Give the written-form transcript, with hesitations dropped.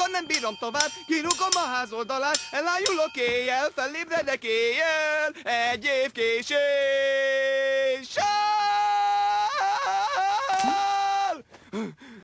Éjszaka nem bírom tovább, kirúgom a ház oldalát, elájulok éjjel, felébredek éjjel, egy év késéssel!